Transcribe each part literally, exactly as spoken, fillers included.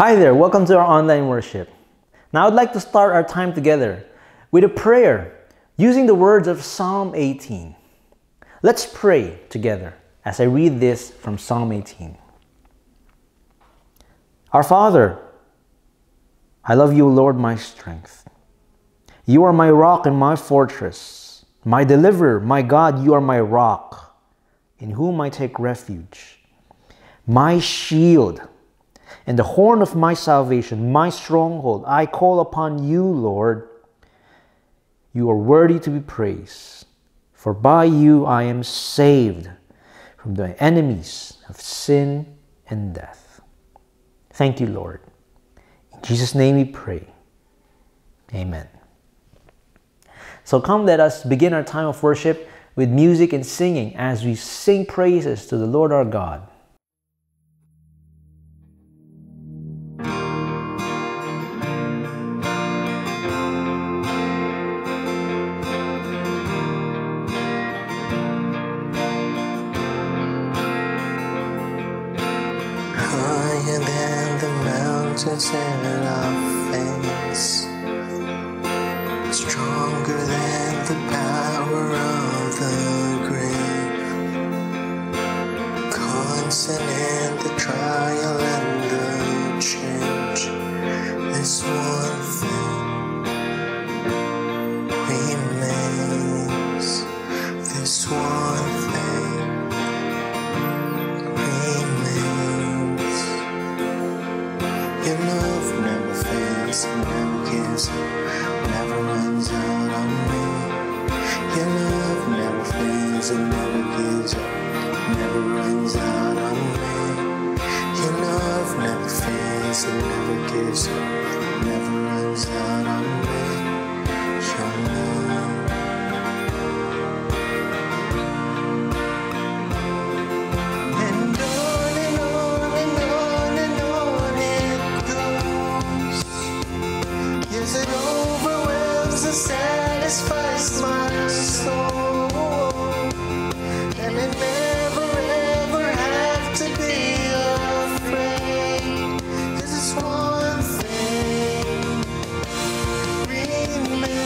Hi there, welcome to our online worship. Now I'd like to start our time together with a prayer using the words of Psalm eighteen. Let's pray together as I read this from Psalm eighteen. Our Father, I love you, Lord, my strength. You are my rock and my fortress, my deliverer, my God, you are my rock, in whom I take refuge, my shield and the horn of my salvation, my stronghold. I call upon you, Lord. You are worthy to be praised, for by you I am saved from the enemies of sin and death. Thank you, Lord. In Jesus' name we pray. Amen. So come, let us begin our time of worship with music and singing as we sing praises to the Lord our God. Higher than the mountains and our face, stronger than the power of the grave, constant in the trial and the change. This one thing remains. This one thing remains. Your love never fades, never gives up, never runs out on me. Your love never fades, it never gives up, never runs out on me. Your love never fades, it never gives up, never runs out on me. Your love. And on and on and on and on it goes. Yes, it overwhelms and satisfies my soul. And I never ever have to be afraid. 'Cause it's one thing remains.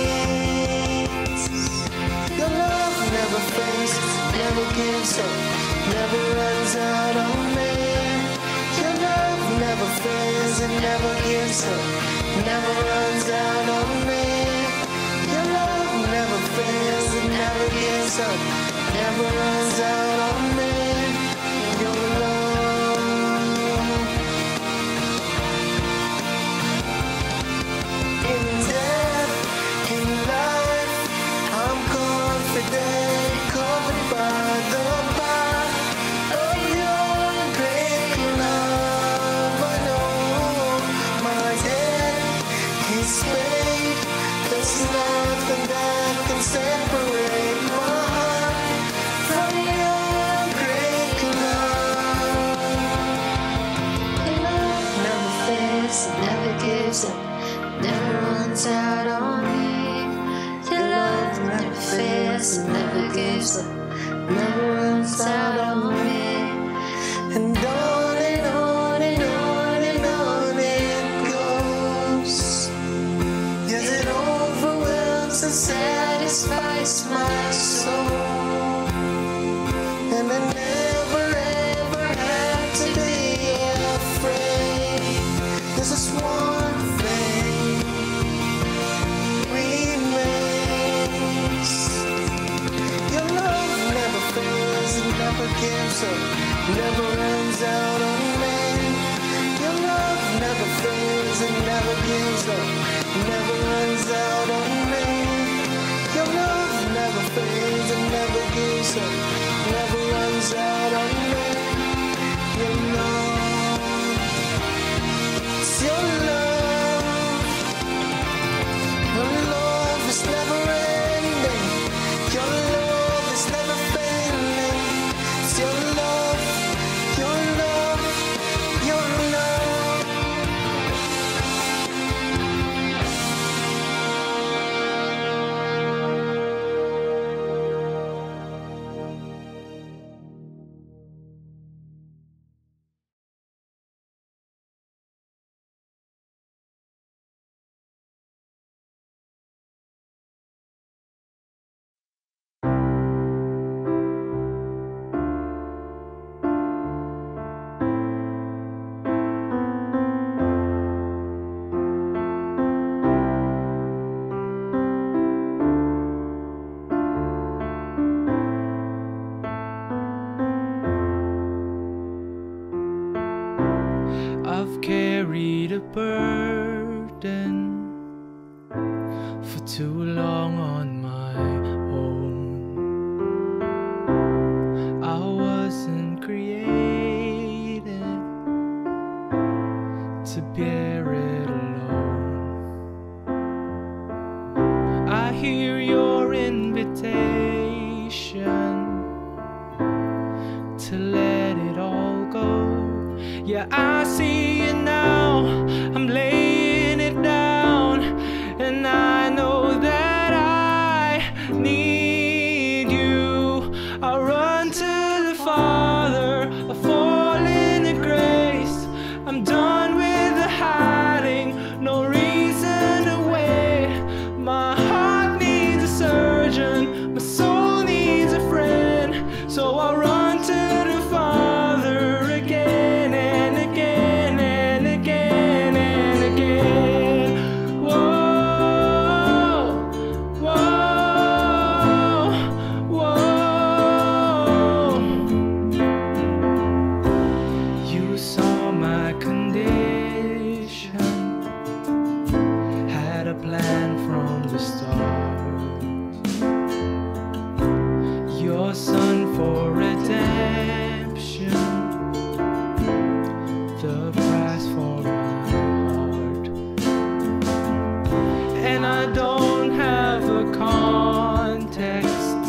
Your love never fades, never gives up, never runs out on me. Your love never fades, it never gives up, never runs out on me. Your love never fades, it never gives up, never runs out on me. Your love. In death, in life, I'm confident, covered by the power of your great love. I know my debt is paid. There's nothing that can separate my heart from your great love. Your love never fades, it never gives up, never runs out on me. Your love never fades, it never gives up, never runs out on me. And on and on and on and on it goes. Yes, it overwhelms and satisfies my soul. And I never ever have to be afraid. This is one thing remains. Your love never fails, it never gives up, never runs out on me. Your love never fails, it never gives up, never runs out on me. Your love never fades, it never gives up, never runs out on me. Your love, it's your love. Your love is never ending. Your love is never failing. It's your love, your love, your love. burden for too long on my own. I wasn't created to bear it alone. I hear your invitation to let it all go. Yeah, I see it now. I'm laying it down, and I know that I need you. I run to the Father, I fall into grace. I'm done with the hiding, no reason to wait. My heart needs a surgeon, my soul needs a friend, so I run to the Father again and again and again and again. Whoa, whoa, whoa. You saw my condition, had a plan from the start. Your son for redemption, the price for my heart. And I don't have a context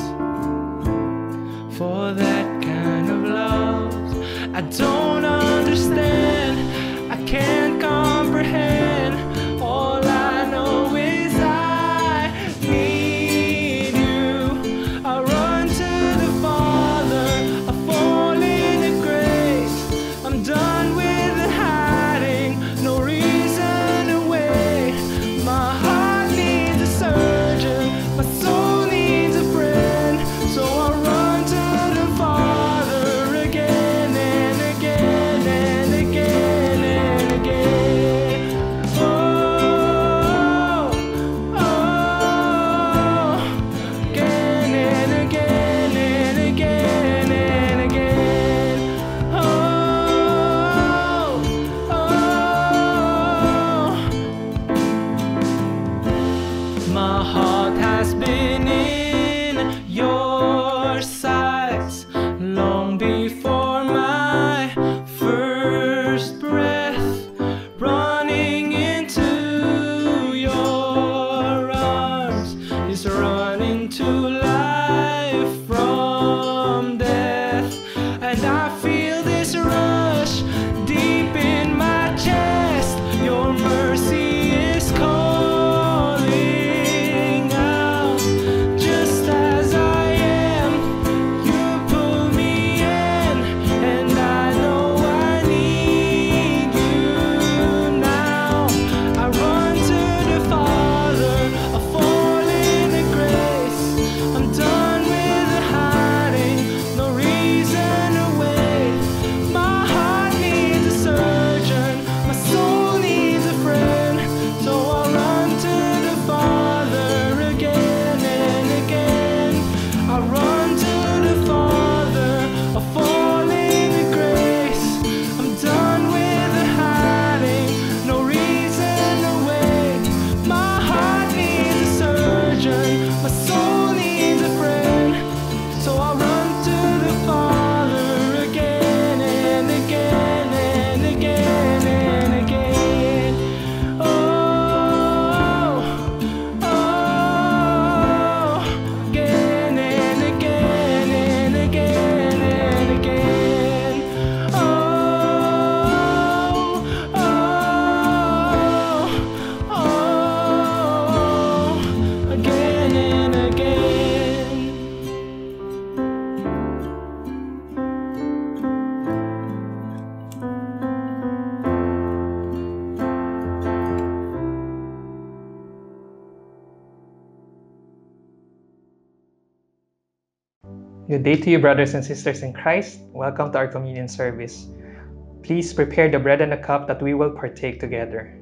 for that kind of love. I don't understand, I can't comprehend. All I know is I need you. I run to the Father, I fall into grace. I'm done with the hiding, no reason to wait. My heart needs a surgeon, my soul needs a friend, so I run to the Father again and again and again and again. Oh, oh, again and again and again and again. Oh, oh. My heart has been in your sights long before my first breath, running into your arms is running to life from death. And I feel this rush deep in my chest. Your mercy is calling out. Just as I am, you pull me in, and I know I need you now. I run to the Father, I fall into grace. I'm done with the hiding, no reason to wait. My heart needs a surgeon, my soul needs a friend, so I run to the Father again and again. I run to the Father, I fall into grace. I'm done with the hiding, no reason to wait. My heart needs a surgeon, my soul needs a friend, so I run to the Father again and again and again and again. Oh, oh, again and again and again and again. Oh, oh, oh, again and again. Good day to you, brothers and sisters in Christ. Welcome to our communion service. Please prepare the bread and the cup that we will partake together.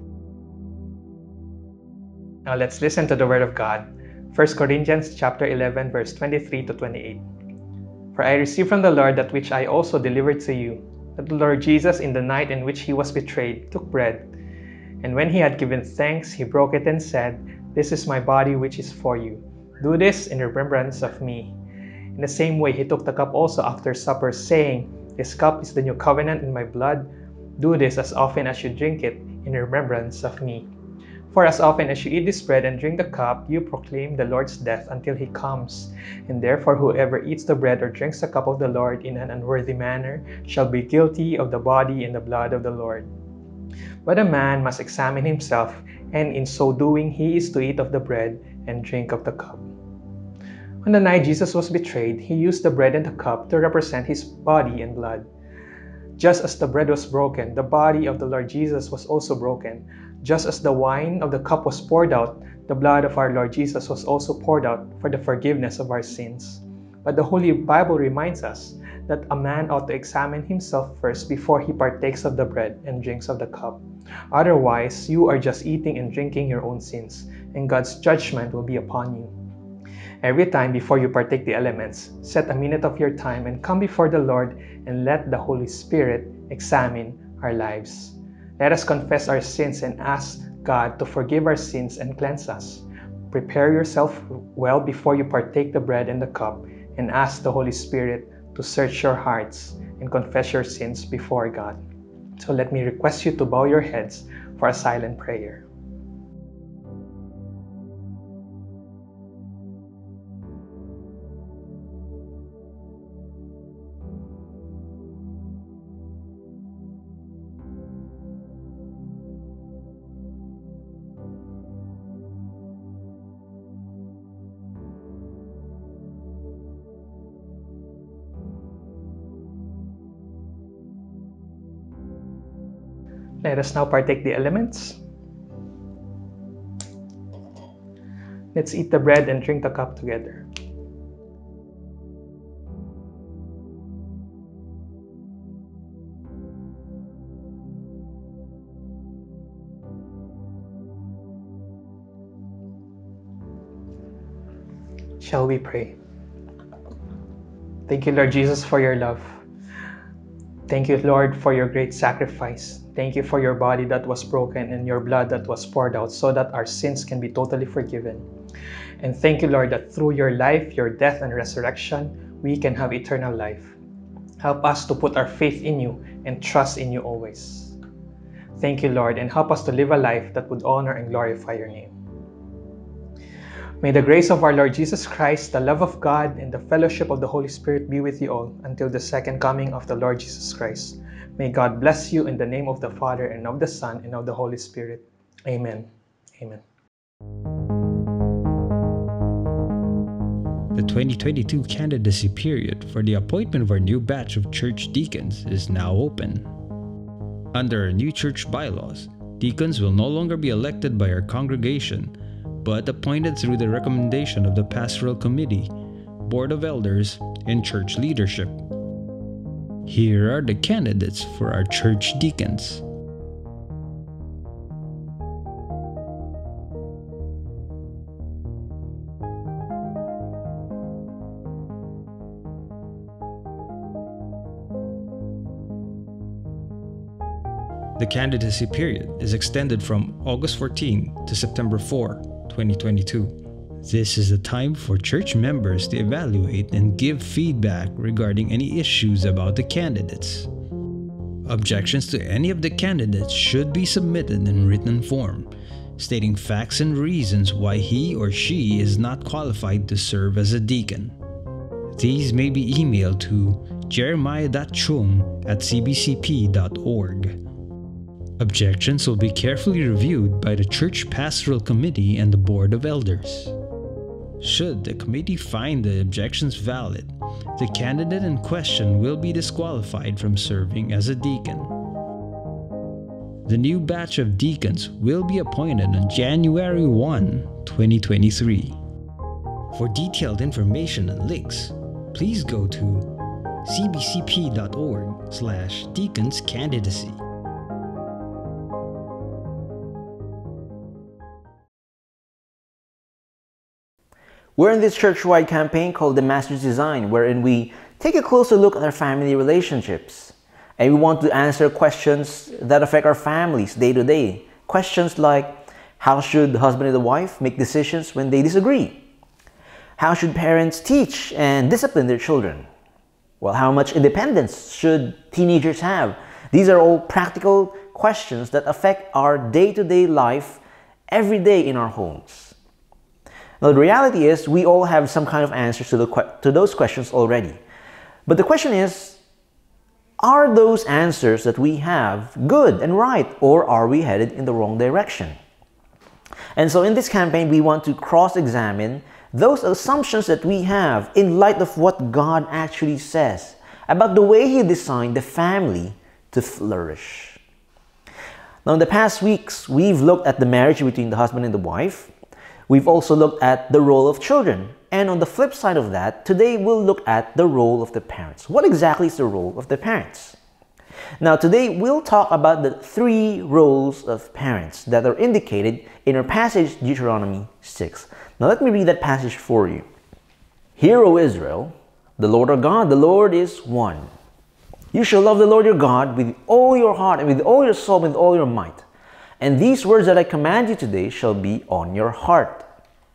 Now let's listen to the word of God. First Corinthians chapter eleven, verse twenty-three to twenty-eight. For I received from the Lord that which I also delivered to you, that the Lord Jesus, in the night in which he was betrayed, took bread, And when he had given thanks, he broke it and said, "This is my body which is for you. Do this in remembrance of me." In the same way, he took the cup also after supper, saying, "This cup is the new covenant in my blood. Do this as often as you drink it in remembrance of me. For as often as you eat this bread and drink the cup, you proclaim the Lord's death until he comes. And therefore whoever eats the bread or drinks the cup of the Lord in an unworthy manner shall be guilty of the body and the blood of the Lord. But a man must examine himself, and in so doing he is to eat of the bread and drink of the cup." On the night Jesus was betrayed, he used the bread and the cup to represent his body and blood. Just as the bread was broken, the body of the Lord Jesus was also broken. Just as the wine of the cup was poured out, the blood of our Lord Jesus was also poured out for the forgiveness of our sins. But the Holy Bible reminds us that a man ought to examine himself first before he partakes of the bread and drinks of the cup. Otherwise, you are just eating and drinking your own sins, and God's judgment will be upon you. Every time before you partake the elements, set a minute of your time and come before the Lord and let the Holy Spirit examine our lives. Let us confess our sins and ask God to forgive our sins and cleanse us. Prepare yourself well before you partake the bread and the cup, and ask the Holy Spirit to search your hearts and confess your sins before God. So let me request you to bow your heads for a silent prayer. Let us now partake the elements. Let's eat the bread and drink the cup together. Shall we pray? Thank you, Lord Jesus, for your love. Thank you, Lord, for your great sacrifice. Thank you for your body that was broken and your blood that was poured out so that our sins can be totally forgiven. And thank you, Lord, that through your life, your death, and resurrection, we can have eternal life. Help us to put our faith in you and trust in you always. Thank you, Lord, and help us to live a life that would honor and glorify your name. May the grace of our Lord Jesus Christ, the love of God, and the fellowship of the Holy Spirit be with you all until the second coming of the Lord Jesus Christ. May God bless you in the name of the Father, and of the Son, and of the Holy Spirit. Amen. Amen. The twenty twenty-two candidacy period for the appointment of our new batch of church deacons is now open. Under our new church bylaws, deacons will no longer be elected by our congregation, but appointed through the recommendation of the Pastoral Committee, Board of Elders, and church leadership. Here are the candidates for our church deacons. The candidacy period is extended from August fourteenth to September fourth, twenty twenty-two. This is the time for church members to evaluate and give feedback regarding any issues about the candidates. Objections to any of the candidates should be submitted in written form, stating facts and reasons why he or she is not qualified to serve as a deacon. These may be emailed to jeremiah dot chung at c b c p dot org. Objections will be carefully reviewed by the Church Pastoral Committee and the Board of Elders. Should the committee find the objections valid, the candidate in question will be disqualified from serving as a deacon. The new batch of deacons will be appointed on January first, twenty twenty-three. For detailed information and links, please go to c b c p dot org slash deacons candidacy. We're in this church-wide campaign called The Master's Design, wherein we take a closer look at our family relationships. And we want to answer questions that affect our families day to day. Questions like, how should the husband and the wife make decisions when they disagree? How should parents teach and discipline their children? Well, how much independence should teenagers have? These are all practical questions that affect our day-to-day life every day in our homes. Now, the reality is we all have some kind of answers to, the, to those questions already. But the question is, are those answers that we have good and right, or are we headed in the wrong direction? And so in this campaign, we want to cross-examine those assumptions that we have in light of what God actually says about the way He designed the family to flourish. Now, in the past weeks, we've looked at the marriage between the husband and the wife. We've also looked at the role of children. And on the flip side of that, today we'll look at the role of the parents. What exactly is the role of the parents? Now, today we'll talk about the three roles of parents that are indicated in our passage, Deuteronomy six. Now, let me read that passage for you. Hear, O Israel, the Lord our God, the Lord is one. You shall love the Lord your God with all your heart and with all your soul and with all your might. And these words that I command you today shall be on your heart.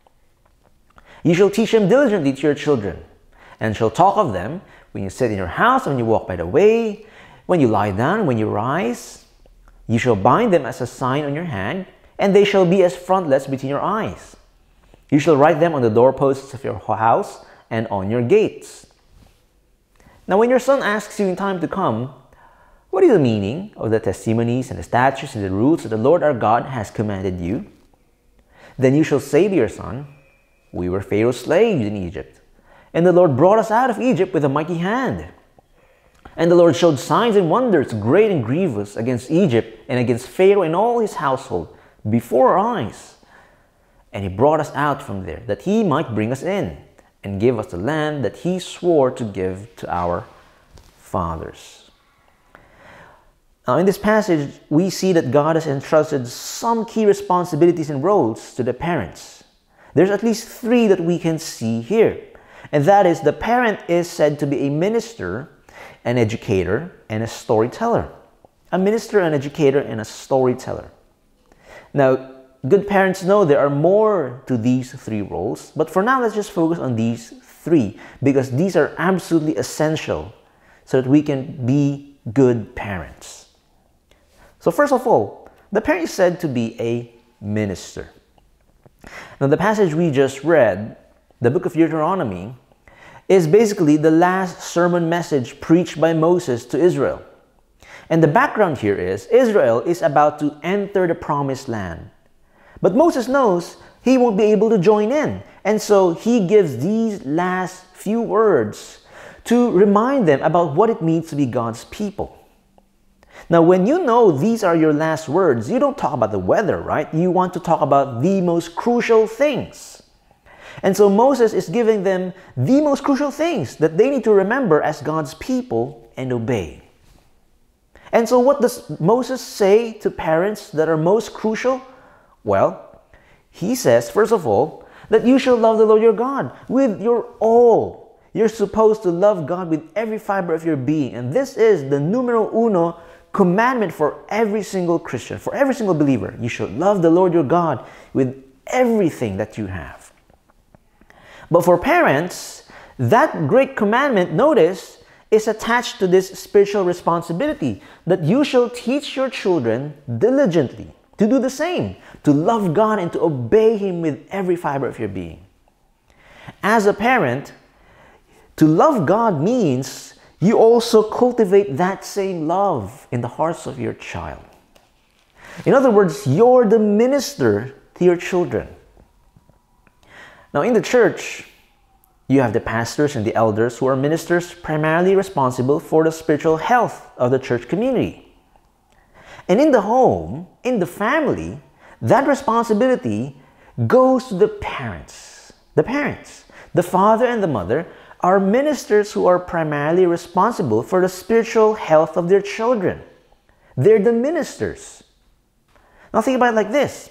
You shall teach them diligently to your children, and shall talk of them when you sit in your house, and when you walk by the way, when you lie down, when you rise. You shall bind them as a sign on your hand, and they shall be as frontlets between your eyes. You shall write them on the doorposts of your house and on your gates. Now, when your son asks you in time to come, what is the meaning of the testimonies and the statutes and the rules that the Lord our God has commanded you? Then you shall say to your son, we were Pharaoh's slaves in Egypt, and the Lord brought us out of Egypt with a mighty hand. And the Lord showed signs and wonders, great and grievous, against Egypt and against Pharaoh and all his household, before our eyes. And He brought us out from there, that He might bring us in, and give us the land that He swore to give to our fathers. Now, in this passage, we see that God has entrusted some key responsibilities and roles to the parents. There's at least three that we can see here. And that is, the parent is said to be a minister, an educator, and a storyteller. A minister, an educator, and a storyteller. Now, good parents know there are more to these three roles, but for now, let's just focus on these three, because these are absolutely essential so that we can be good parents. So first of all, the parent is said to be a minister. Now, the passage we just read, the book of Deuteronomy, is basically the last sermon message preached by Moses to Israel. And the background here is, Israel is about to enter the promised land. But Moses knows he won't be able to join in. And so he gives these last few words to remind them about what it means to be God's people. Now, when you know these are your last words, you don't talk about the weather, right? You want to talk about the most crucial things. And so Moses is giving them the most crucial things that they need to remember as God's people and obey. And so what does Moses say to parents that are most crucial? Well, he says, first of all, that you shall love the Lord your God with your all. You're supposed to love God with every fiber of your being. And this is the numero uno commandment for every single Christian, for every single believer. You should love the Lord your God with everything that you have. But for parents, that great commandment, notice, is attached to this spiritual responsibility that you shall teach your children diligently to do the same, to love God and to obey Him with every fiber of your being. As a parent, to love God means you also cultivate that same love in the hearts of your child. In other words, you're the minister to your children. Now, in the church, you have the pastors and the elders who are ministers primarily responsible for the spiritual health of the church community. And in the home, in the family, that responsibility goes to the parents. The parents, the father and the mother, are ministers who are primarily responsible for the spiritual health of their children. They're the ministers. Now think about it like this.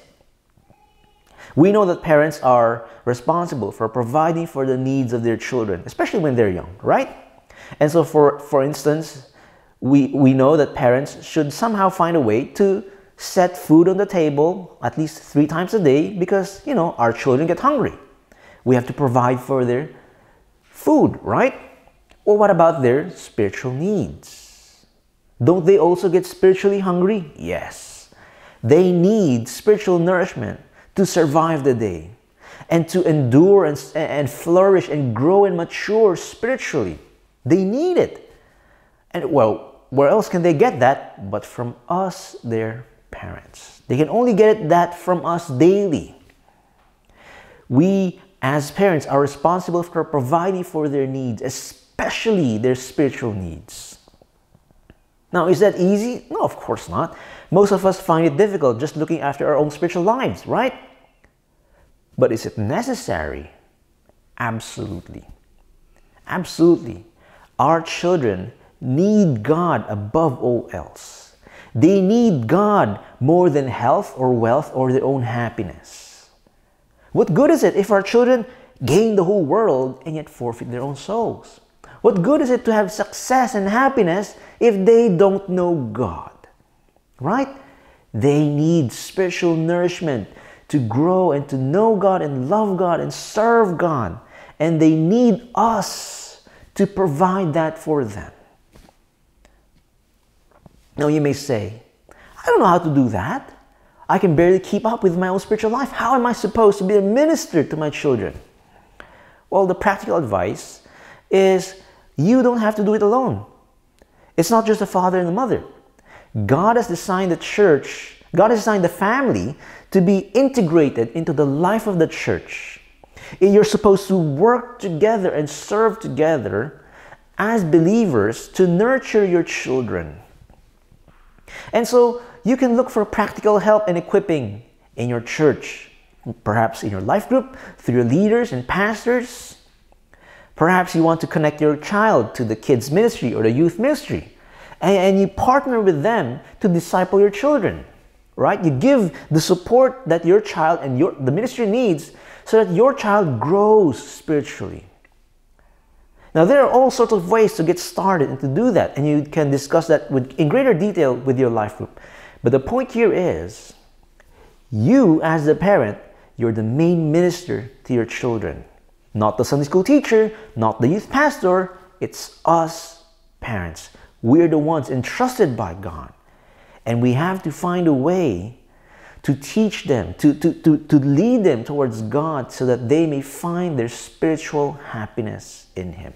We know that parents are responsible for providing for the needs of their children, especially when they're young, right? And so for, for instance, we, we know that parents should somehow find a way to set food on the table at least three times a day because, you know, our children get hungry. We have to provide for their food, right? Well, what about their spiritual needs? Don't they also get spiritually hungry? Yes. They need spiritual nourishment to survive the day and to endure and, and flourish and grow and mature spiritually. They need it. And well, where else can they get that but from us, their parents? They can only get that from us daily. We, as parents, are responsible for providing for their needs, especially their spiritual needs. Now, is that easy? No, of course not. Most of us find it difficult just looking after our own spiritual lives, right? But is it necessary? Absolutely. Absolutely. Our children need God above all else. They need God more than health or wealth or their own happiness. What good is it if our children gain the whole world and yet forfeit their own souls? What good is it to have success and happiness if they don't know God? Right? They need spiritual nourishment to grow and to know God and love God and serve God. And they need us to provide that for them. Now you may say, I don't know how to do that. I can barely keep up with my own spiritual life. How am I supposed to be a minister to my children? Well, the practical advice is you don't have to do it alone. It's not just the father and the mother. God has designed the church, God has designed the family to be integrated into the life of the church. You're supposed to work together and serve together as believers to nurture your children. And so you can look for practical help and equipping in your church, perhaps in your life group, through your leaders and pastors. Perhaps you want to connect your child to the kids ministry or the youth ministry, and, and you partner with them to disciple your children, right? You give the support that your child and your, the ministry needs so that your child grows spiritually. Now, there are all sorts of ways to get started and to do that, and you can discuss that with, in greater detail with your life group. But the point here is, you as the parent, you're the main minister to your children. Not the Sunday school teacher, not the youth pastor, it's us parents. We're the ones entrusted by God. And we have to find a way to teach them, to, to, to, to lead them towards God so that they may find their spiritual happiness in Him.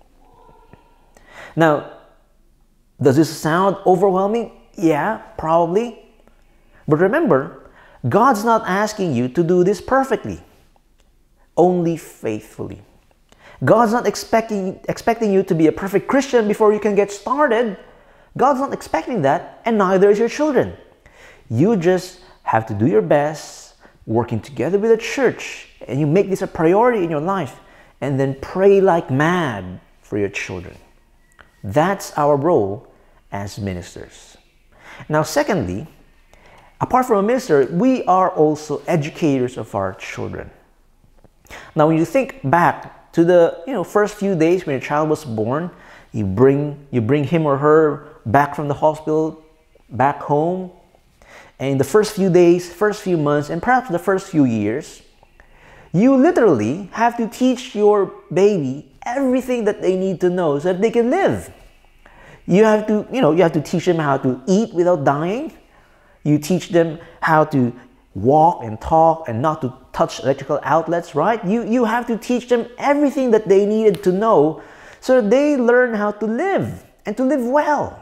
Now, does this sound overwhelming? Yeah, probably. But remember, God's not asking you to do this perfectly, only faithfully. God's not expecting, expecting you to be a perfect Christian before you can get started. God's not expecting that, and neither is your children. You just have to do your best, working together with the church, and you make this a priority in your life, and then pray like mad for your children. That's our role as ministers. Now, secondly, apart from a minister, we are also educators of our children. Now, when you think back to the you know first few days when your child was born, you bring you bring him or her back from the hospital, back home, and the first few days, first few months, and perhaps the first few years, you literally have to teach your baby everything that they need to know so that they can live. You have to, you know, you have to teach them how to eat without dying. You teach them how to walk and talk and not to touch electrical outlets, right? You, you have to teach them everything that they needed to know so that they learn how to live and to live well.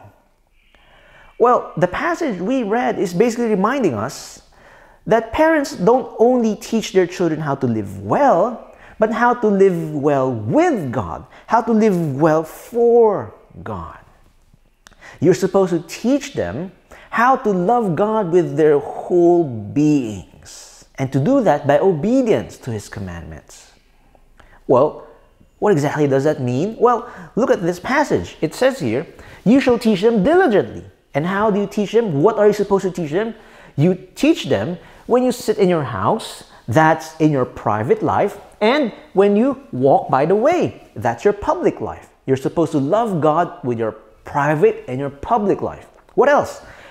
Well, the passage we read is basically reminding us that parents don't only teach their children how to live well, but how to live well with God, how to live well for God. You're supposed to teach them how to love God with their whole beings, and to do that by obedience to His commandments. Well, what exactly does that mean? Well, look at this passage. It says here, you shall teach them diligently. And how do you teach them? What are you supposed to teach them? You teach them when you sit in your house, that's in your private life, and when you walk by the way, that's your public life. You're supposed to love God with your private and your public life. What else?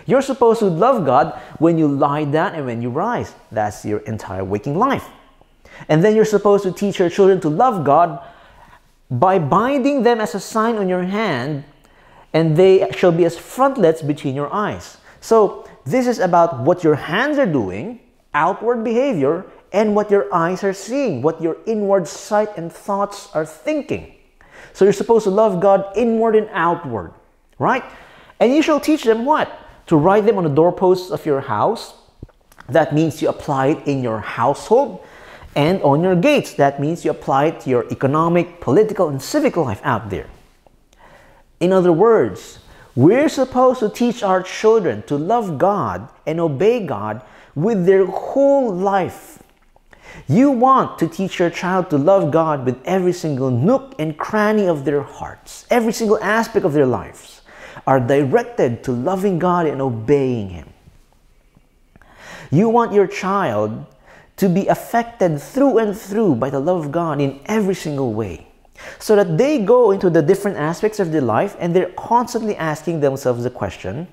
You're supposed to love God when you lie down and when you rise. That's your entire waking life. And then you're supposed to teach your children to love God by binding them as a sign on your hand, and they shall be as frontlets between your eyes. So this is about what your hands are doing, outward behavior, and what your eyes are seeing, what your inward sight and thoughts are thinking. So you're supposed to love God inward and outward, right? And you shall teach them what? To write them on the doorposts of your house. That means you apply it in your household. And on your gates. That means you apply it to your economic, political, and civic life out there. In other words, we're supposed to teach our children to love God and obey God with their whole life. You want to teach your child to love God with every single nook and cranny of their hearts. Every single aspect of their lives are directed to loving God and obeying Him. You want your child to be affected through and through by the love of God in every single way, so that they go into the different aspects of their life and they're constantly asking themselves the question,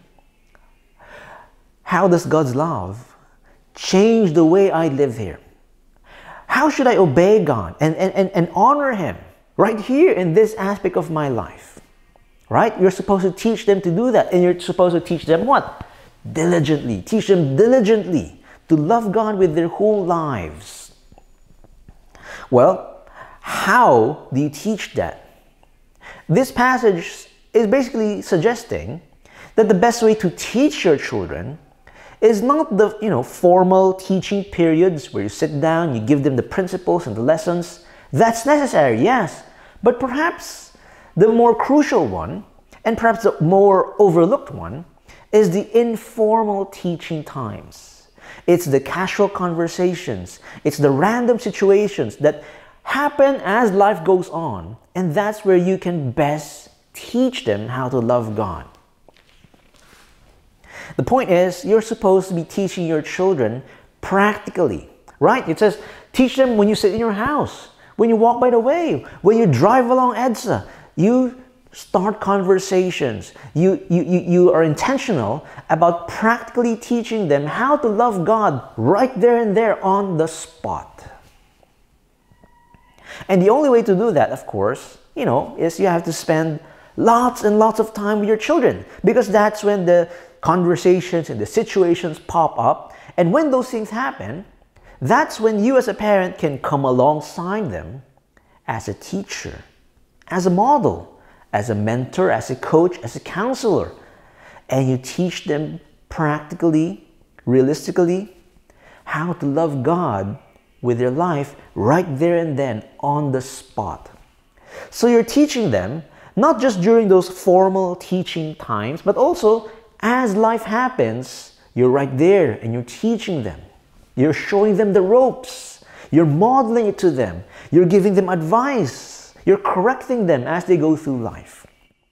how does God's love change the way I live here? How should I obey God and, and, and, and honor Him right here in this aspect of my life? Right? You're supposed to teach them to do that, and you're supposed to teach them what? Diligently. Teach them diligently to love God with their whole lives. Well, how do you teach that? This passage is basically suggesting that the best way to teach your children is not the you know formal teaching periods where you sit down, you give them the principles and the lessons. That's necessary, yes. But perhaps the more crucial one, and perhaps the more overlooked one, is the informal teaching times. It's the casual conversations. It's the random situations that happen as life goes on. And that's where you can best teach them how to love God. The point is, you're supposed to be teaching your children practically, right? It says, teach them when you sit in your house, when you walk by the way, when you drive along EDSA. You start conversations. You, you, you, you are intentional about practically teaching them how to love God right there and there on the spot. And the only way to do that, of course, you know, is you have to spend lots and lots of time with your children, because that's when the conversations and the situations pop up. And when those things happen, that's when you as a parent can come alongside them as a teacher, as a model, as a mentor, as a coach, as a counselor. And you teach them practically, realistically, how to love God with their life right there and then on the spot. So you're teaching them not just during those formal teaching times, but also as life happens, you're right there and you're teaching them. You're showing them the ropes. You're modeling it to them. You're giving them advice. You're correcting them as they go through life.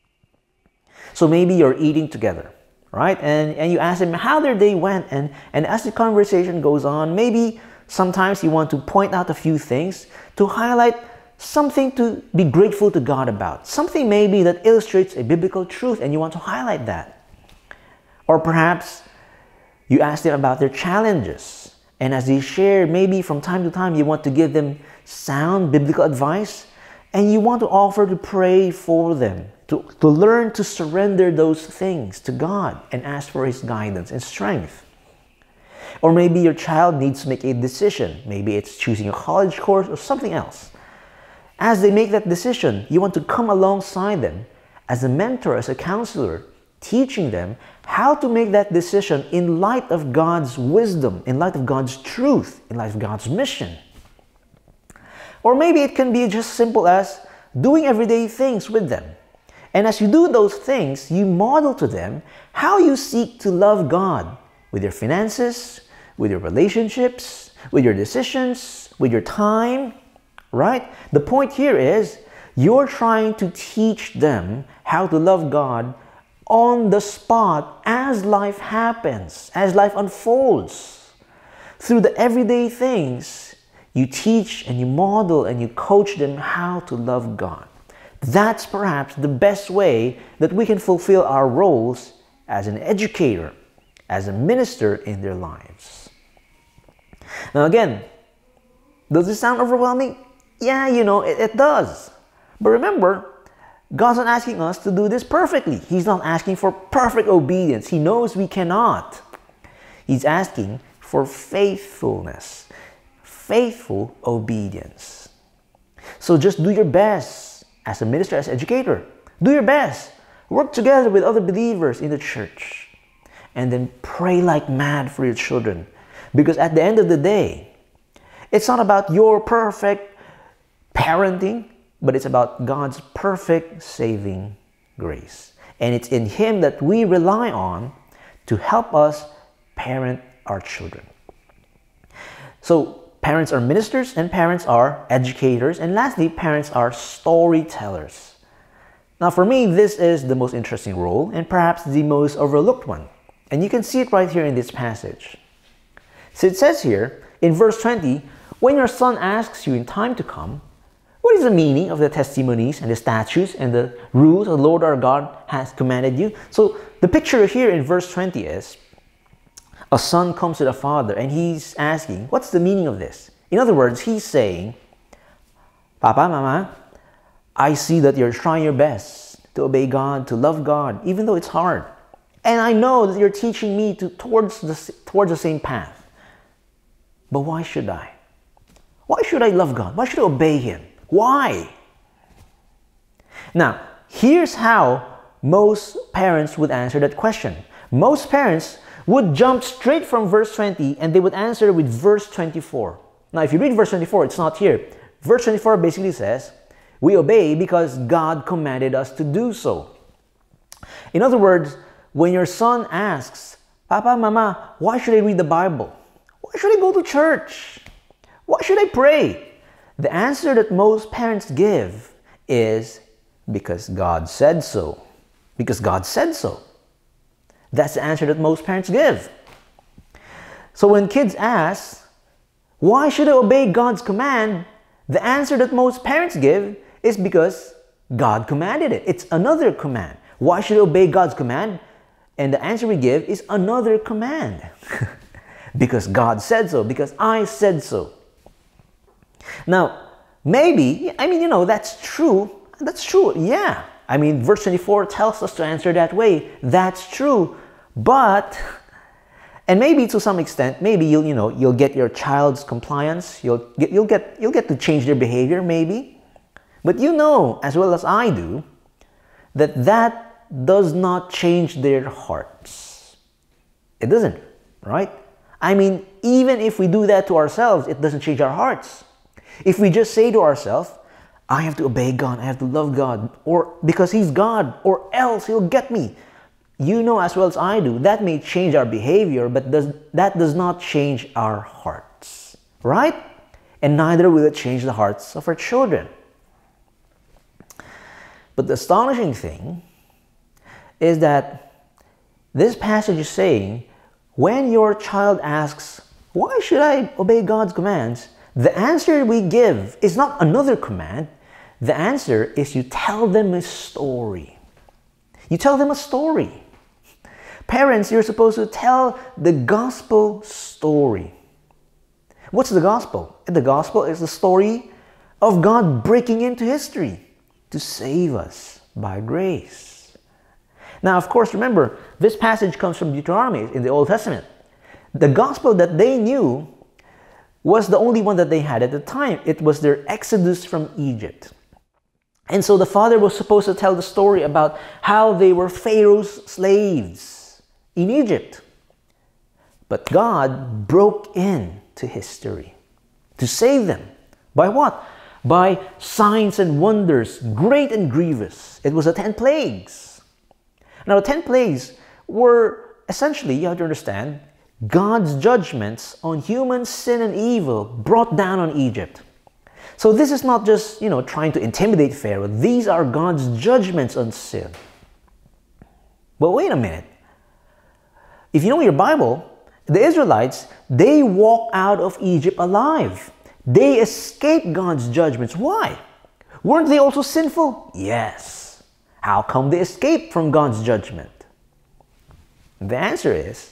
So maybe you're eating together, right? And, and you ask them how their day went. And, and as the conversation goes on, maybe sometimes you want to point out a few things to highlight something to be grateful to God about. Something maybe that illustrates a biblical truth and you want to highlight that. Or perhaps you ask them about their challenges. And as they share, maybe from time to time you want to give them sound biblical advice. And you want to offer to pray for them, to, to learn to surrender those things to God and ask for His guidance and strength. Or maybe your child needs to make a decision. Maybe it's choosing a college course or something else. As they make that decision, you want to come alongside them as a mentor, as a counselor, teaching them how to make that decision in light of God's wisdom, in light of God's truth, in light of God's mission. Or maybe it can be just simple as doing everyday things with them. And as you do those things, you model to them how you seek to love God with your finances, with your relationships, with your decisions, with your time, right? The point here is you're trying to teach them how to love God on the spot as life happens, as life unfolds. Through the everyday things, you teach and you model and you coach them how to love God. That's perhaps the best way that we can fulfill our roles as an educator, as a minister in their lives. Now again, does this sound overwhelming? Yeah, you know, it, it does. But remember, God's not asking us to do this perfectly. He's not asking for perfect obedience. He knows we cannot. He's asking for faithfulness, faithful obedience. So just do your best as a minister, as an educator. Do your best. Work together with other believers in the church. And then pray like mad for your children. Because at the end of the day, it's not about your perfect parenting, but it's about God's perfect saving grace. And it's in Him that we rely on to help us parent our children. So parents are ministers and parents are educators. And lastly, parents are storytellers. Now for me, this is the most interesting role and perhaps the most overlooked one. And you can see it right here in this passage. So it says here in verse twenty, when your son asks you in time to come, what is the meaning of the testimonies and the statutes and the rules the Lord our God has commanded you? So the picture here in verse twenty is a son comes to the father and he's asking, what's the meaning of this? In other words, he's saying, Papa, Mama, I see that you're trying your best to obey God, to love God, even though it's hard. And I know that you're teaching me to, towards, the, towards the same path. But why should I? Why should I love God? Why should I obey Him? Why? Now, here's how most parents would answer that question. Most parents would jump straight from verse twenty and they would answer with verse twenty-four. Now, if you read verse twenty-four, it's not here. Verse twenty-four basically says, we obey because God commanded us to do so. In other words, when your son asks, Papa, Mama, why should I read the Bible? Why should I go to church? Why should I pray? The answer that most parents give is because God said so. Because God said so. That's the answer that most parents give. So when kids ask, why should I obey God's command? The answer that most parents give is because God commanded it. It's another command. Why should I obey God's command? And the answer we give is another command. Because God said so. Because I said so. Now, maybe, I mean, you know, that's true. That's true, yeah. I mean, verse twenty-four tells us to answer that way. That's true. But, and maybe to some extent, maybe you'll, you know, you'll get your child's compliance. You'll get, you'll get, you'll get to change their behavior, maybe. But you know, as well as I do, that that does not change their hearts. It doesn't, right? I mean, even if we do that to ourselves, it doesn't change our hearts. If we just say to ourselves, I have to obey God, I have to love God, or because He's God, or else He'll get me. You know as well as I do, that may change our behavior, but does, that does not change our hearts, right? And neither will it change the hearts of our children. But the astonishing thing is that this passage is saying, when your child asks, why should I obey God's commands? The answer we give is not another command. The answer is you tell them a story. You tell them a story. Parents, you're supposed to tell the gospel story. What's the gospel? The gospel is the story of God breaking into history to save us by grace. Now, of course, remember, this passage comes from Deuteronomy in the Old Testament. The gospel that they knew was the only one that they had at the time. It was their exodus from Egypt. And so the father was supposed to tell the story about how they were Pharaoh's slaves in Egypt. But God broke into history to save them. By what? By signs and wonders, great and grievous. It was the ten plagues. Now, the ten plagues were essentially, you have to understand, God's judgments on human sin and evil brought down on Egypt. So this is not just, you know, trying to intimidate Pharaoh. These are God's judgments on sin. But wait a minute. If you know your Bible, the Israelites, they walk out of Egypt alive. They escaped God's judgments. Why? Weren't they also sinful? Yes. How come they escaped from God's judgment? The answer is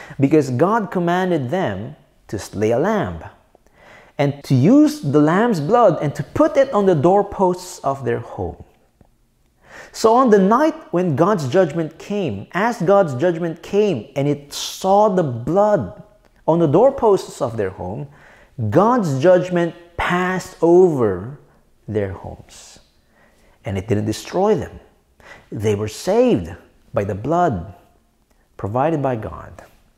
because God commanded them to slay a lamb and to use the lamb's blood and to put it on the doorposts of their home. So on the night when God's judgment came, as God's judgment came and it saw the blood on the doorposts of their home, God's judgment passed over their homes. And it didn't destroy them. They were saved by the blood provided by God.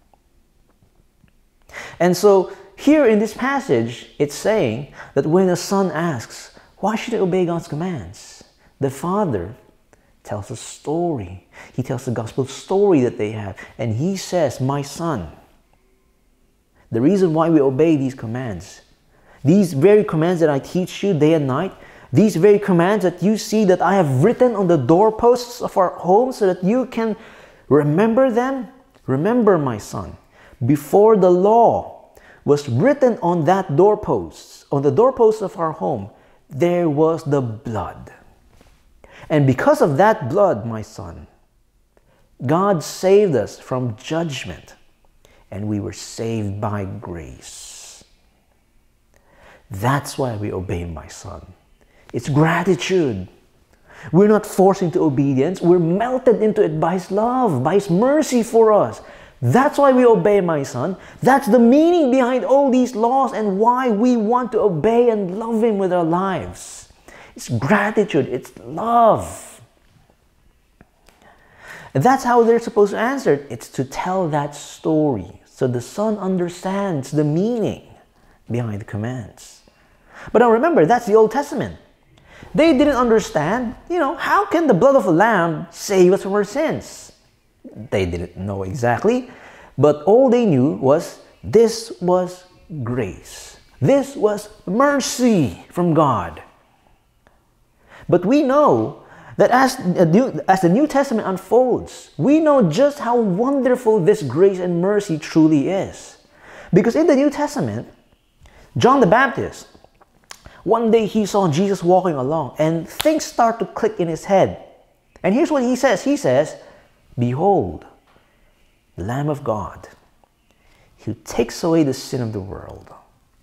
And so here in this passage, it's saying that when a son asks, why should I obey God's commands? The father tells a story. He tells the gospel story that they have. And he says, my son, the reason why we obey these commands, these very commands that I teach you day and night, these very commands that you see that I have written on the doorposts of our homes so that you can remember them. Remember, my son, before the law was written on that doorposts, on the doorposts of our home, there was the blood. And because of that blood, my son, God saved us from judgment, and we were saved by grace. That's why we obey, my son. It's gratitude. We're not forced into obedience. We're melted into it by His love, by His mercy for us. That's why we obey, my son. That's the meaning behind all these laws and why we want to obey and love Him with our lives. It's gratitude. It's love. And that's how they're supposed to answer it. It's to tell that story so the son understands the meaning behind the commands. But now remember, that's the Old Testament. They didn't understand, you know, how can the blood of a lamb save us from our sins? They didn't know exactly, but all they knew was this was grace. This was mercy from God. But we know that as, as the New Testament unfolds, we know just how wonderful this grace and mercy truly is. Because in the New Testament, John the Baptist, one day he saw Jesus walking along and things start to click in his head. And here's what he says. He says, behold, the Lamb of God, who takes away the sin of the world.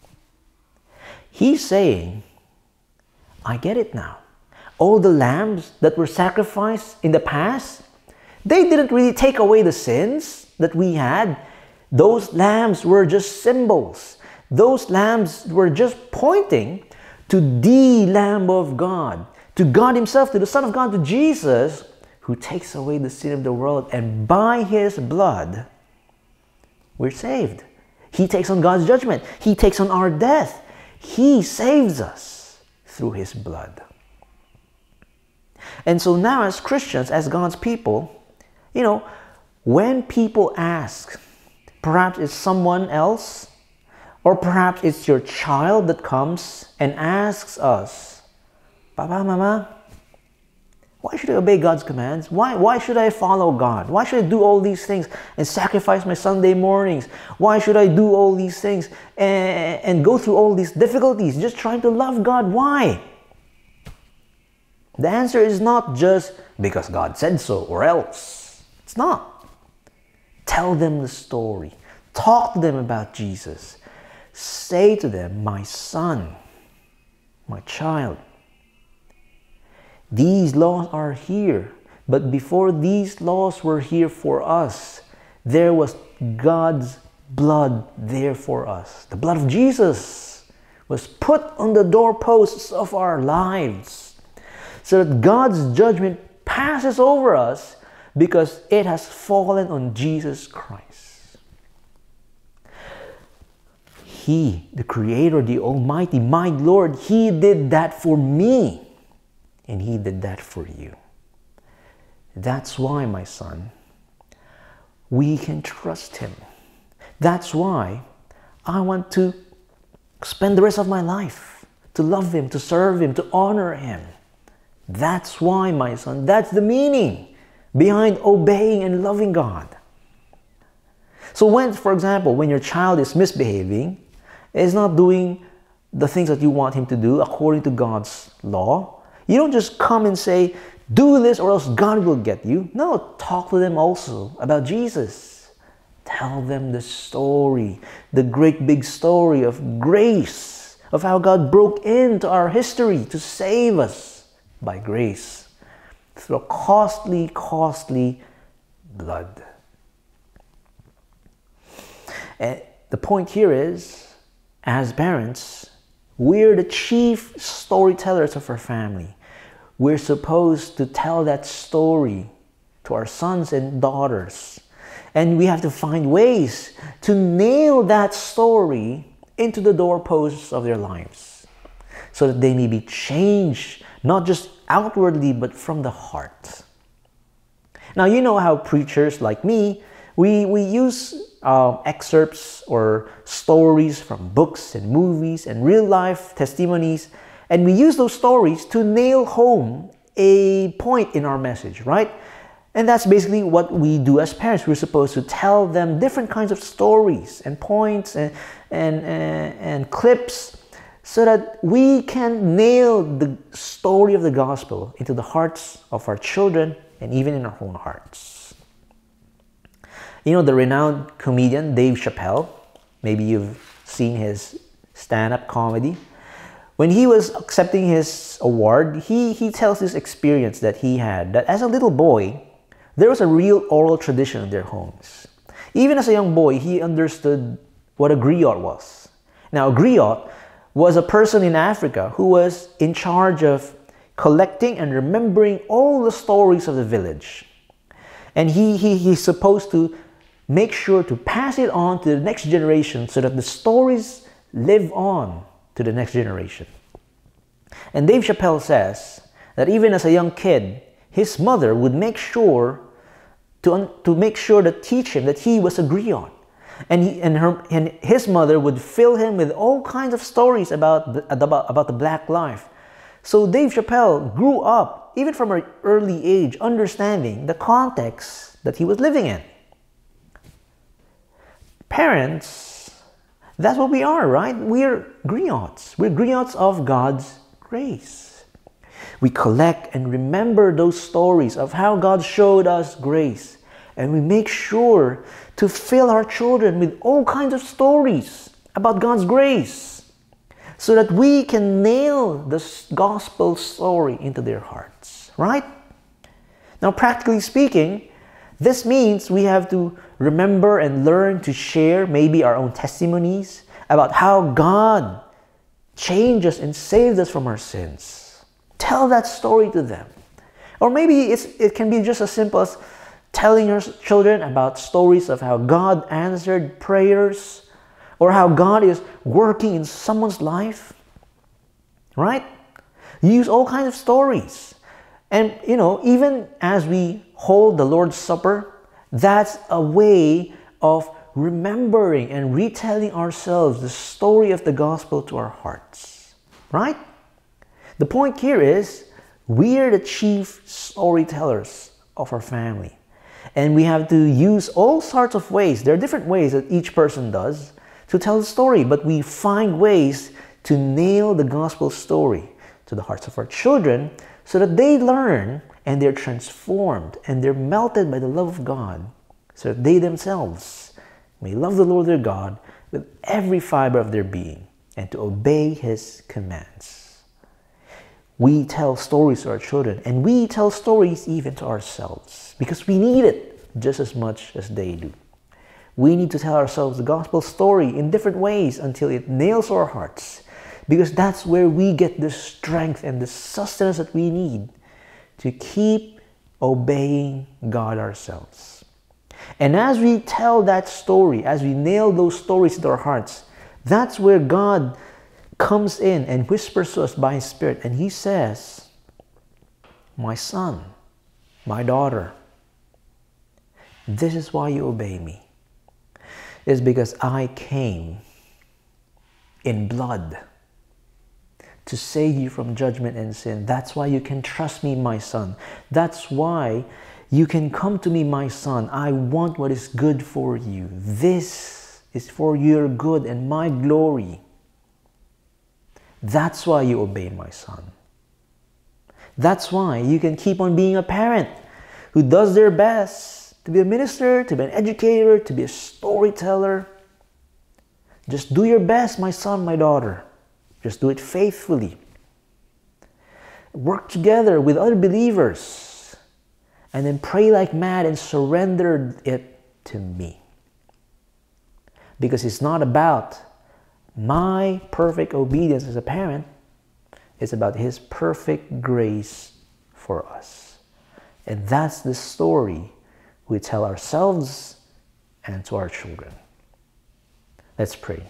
He's saying, I get it now. All the lambs that were sacrificed in the past, they didn't really take away the sins that we had. Those lambs were just symbols. Those lambs were just pointing to the Lamb of God, to God Himself, to the Son of God, to Jesus, who takes away the sin of the world. And by His blood, we're saved. He takes on God's judgment. He takes on our death. He saves us through His blood. And so now as Christians, as God's people, you know, when people ask, perhaps it's someone else, or perhaps it's your child that comes and asks us, Papa, Mama, why should I obey God's commands? Why, why should I follow God? Why should I do all these things and sacrifice my Sunday mornings? Why should I do all these things and, and go through all these difficulties just trying to love God? Why? The answer is not just because God said so or else. It's not. Tell them the story. Talk to them about Jesus. Say to them, my son, my child, these laws are here. But before these laws were here for us, there was God's blood there for us. The blood of Jesus was put on the doorposts of our lives so that God's judgment passes over us because it has fallen on Jesus Christ. He, the Creator, the Almighty, my Lord, He did that for me. And He did that for you. That's why, my son, we can trust Him. That's why I want to spend the rest of my life to love Him, to serve Him, to honor Him. That's why, my son, that's the meaning behind obeying and loving God. So when, for example, when your child is misbehaving, is not doing the things that you want him to do according to God's law, you don't just come and say, do this or else God will get you. No, talk to them also about Jesus. Tell them the story, the great big story of grace, of how God broke into our history to save us by grace through a costly, costly blood. And the point here is, as parents, we're the chief storytellers of our family. We're supposed to tell that story to our sons and daughters. And we have to find ways to nail that story into the doorposts of their lives so that they may be changed, not just outwardly, but from the heart. Now, you know how preachers like me, we, we use uh, excerpts or stories from books and movies and real-life testimonies, and we use those stories to nail home a point in our message, right? And that's basically what we do as parents. We're supposed to tell them different kinds of stories and points and, and, and, and clips so that we can nail the story of the gospel into the hearts of our children and even in our own hearts. You know, the renowned comedian Dave Chappelle, maybe you've seen his stand-up comedy. When he was accepting his award, he, he tells this experience that he had, that as a little boy, there was a real oral tradition in their homes. Even as a young boy, he understood what a griot was. Now, a griot was a person in Africa who was in charge of collecting and remembering all the stories of the village. And he, he, he's supposed to make sure to pass it on to the next generation so that the stories live on to the next generation. And Dave Chappelle says that even as a young kid, his mother would make sure to, to make sure to teach him that he was a griot. And, he, and, her, and his mother would fill him with all kinds of stories about the, about, about the black life. So Dave Chappelle grew up, even from an early age, understanding the context that he was living in. Parents, that's what we are, right? We're griots. We're griots of God's grace. We collect and remember those stories of how God showed us grace. And we make sure to fill our children with all kinds of stories about God's grace so that we can nail the gospel story into their hearts, right? Now, practically speaking, this means we have to remember and learn to share maybe our own testimonies about how God changed us and saved us from our sins. Tell that story to them. Or maybe it's, it can be just as simple as telling your children about stories of how God answered prayers or how God is working in someone's life, right? You use all kinds of stories. And, you know, even as we hold the Lord's Supper, that's a way of remembering and retelling ourselves the story of the gospel to our hearts, right? The point here is we are the chief storytellers of our family. And we have to use all sorts of ways. There are different ways that each person does to tell the story, but we find ways to nail the gospel story to the hearts of our children so that they learn and they're transformed and they're melted by the love of God so that they themselves may love the Lord their God with every fiber of their being and to obey His commands. We tell stories to our children, and we tell stories even to ourselves because we need it just as much as they do. We need to tell ourselves the gospel story in different ways until it nails our hearts, because that's where we get the strength and the sustenance that we need to keep obeying God ourselves. And as we tell that story, as we nail those stories to our hearts, that's where God comes in and whispers to us by His Spirit, and He says, "My son, my daughter, this is why you obey me. It's because I came in blood to save you from judgment and sin. That's why you can trust me, my son. That's why you can come to me, my son. I want what is good for you. This is for your good and my glory. That's why you obey my son. That's why you can keep on being a parent who does their best to be a minister, to be an educator, to be a storyteller. Just do your best, my son, my daughter. Just do it faithfully. Work together with other believers. And then pray like mad and surrender it to me. Because it's not about my perfect obedience as a parent. It's about His perfect grace for us. And that's the story we tell ourselves and to our children. Let's pray.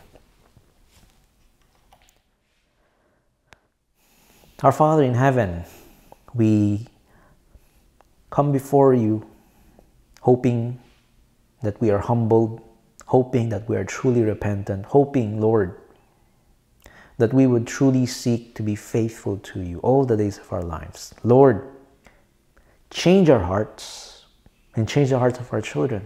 Our Father in heaven, we come before you hoping that we are humbled, hoping that we are truly repentant, hoping, Lord, that we would truly seek to be faithful to you all the days of our lives. Lord, change our hearts and change the hearts of our children.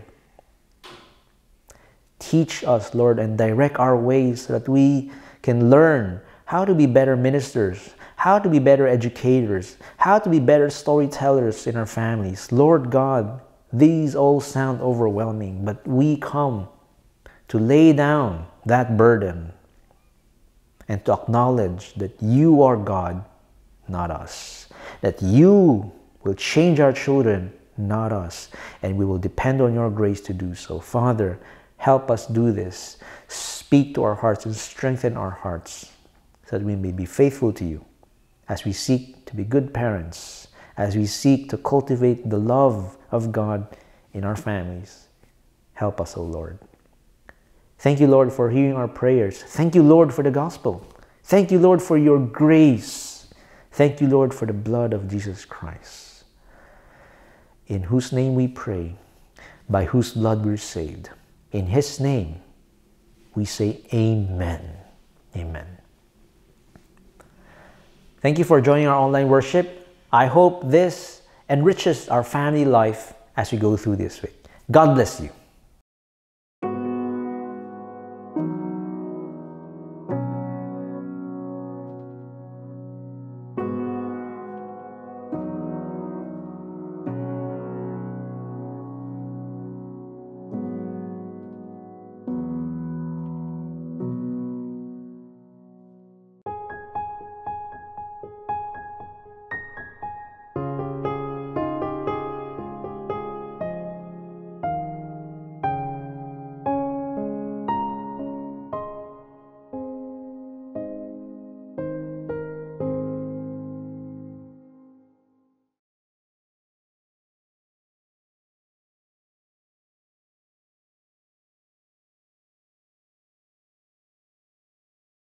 Teach us, Lord, and direct our ways so that we can learn how to be better ministers, how to be better educators, how to be better storytellers in our families. Lord God, these all sound overwhelming, but we come to lay down that burden and to acknowledge that you are God, not us. That you will change our children, not us. And we will depend on your grace to do so. Father, help us do this. Speak to our hearts and strengthen our hearts so that we may be faithful to you as we seek to be good parents, as we seek to cultivate the love of God in our families. Help us, O Lord. Thank you, Lord, for hearing our prayers. Thank you, Lord, for the gospel. Thank you, Lord, for your grace. Thank you, Lord, for the blood of Jesus Christ, in whose name we pray, by whose blood we're saved. In His name, we say amen. Amen. Thank you for joining our online worship. I hope this enriches our family life as we go through this week. God bless you.